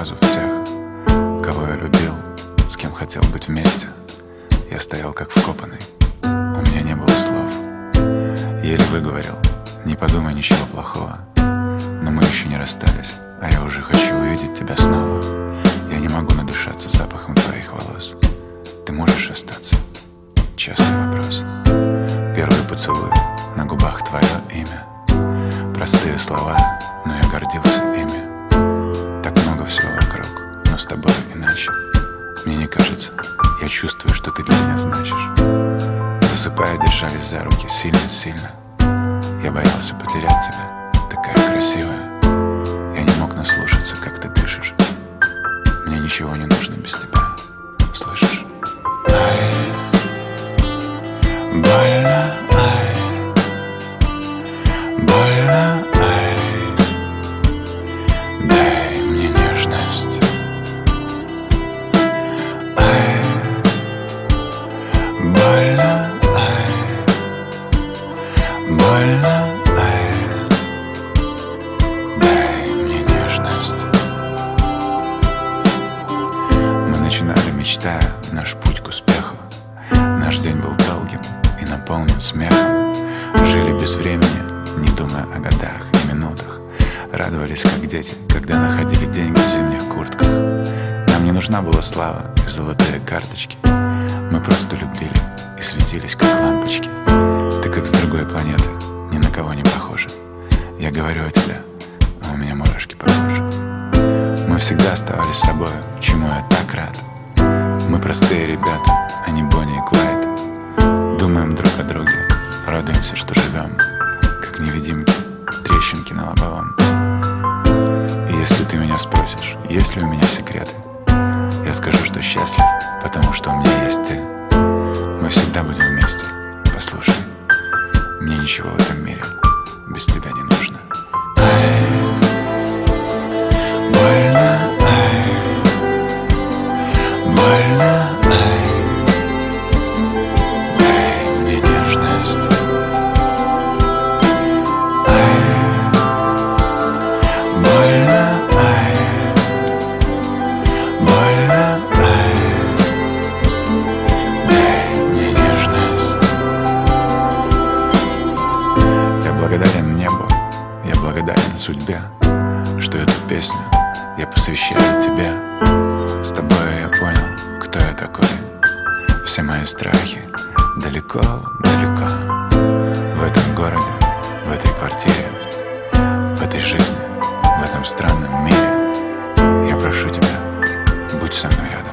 сразу всех, кого я любил, с кем хотел быть вместе. Я стоял как вкопанный, у меня не было слов. Еле выговорил: не подумай ничего плохого. Но мы еще не расстались, а я уже хочу увидеть тебя снова. Я не могу надышаться запахом твоих волос. Ты можешь остаться? Честный вопрос. Первый поцелуй, на губах твое имя. Простые слова, но я гордился ими. Так много всего вокруг, но с тобой иначе. Мне не кажется, я чувствую, что ты для меня значишь. Засыпая, держались за руки сильно-сильно. Я боялся потерять тебя, такая красивая. Я не мог наслушаться, как ты дышишь. Мне ничего не нужно без тебя, слышишь? Ай, больно, ай, больно, ай. Дай мне нежность. Ай, больно, ай, больно, ай. Дай мне нежность. Мы начинали, мечтая наш путь к успеху. Наш день был долгим и наполнен смехом. Жили без времени, не думая о годах и минутах. Радовались, как дети, когда находили деньги в зимних куртках. Нам не нужна была слава и золотые карточки. Мы просто любили и светились, как лампочки. Ты как с другой планеты, ни на кого не похожа. Я говорю о тебе, а у меня мурашки по коже. Мы всегда оставались собой, чему я так рад. Мы простые ребята, а не Бонни и Клайд. Думаем друг о друге, радуемся, что живем, как невидимки, трещинки на лобовом. И если ты меня спросишь, есть ли у меня секреты, я скажу, что счастлив, потому что у меня есть ты. Мы всегда будем вместе, послушай. Мне ничего в этом мире без тебя не нужно. Ай, больно, ай, больно, ай. Дай мне нежность. Ай, больно, ай, больно, ай. Дай мне нежность. Я благодарен небу, я благодарен судьбе, что эту песню я посвящаю тебе. С тобой я понял, кто я такой. Все мои страхи далеко, далеко. В этом городе, в этой квартире, в этой жизни, в этом странном мире. Я прошу тебя, будь со мной рядом.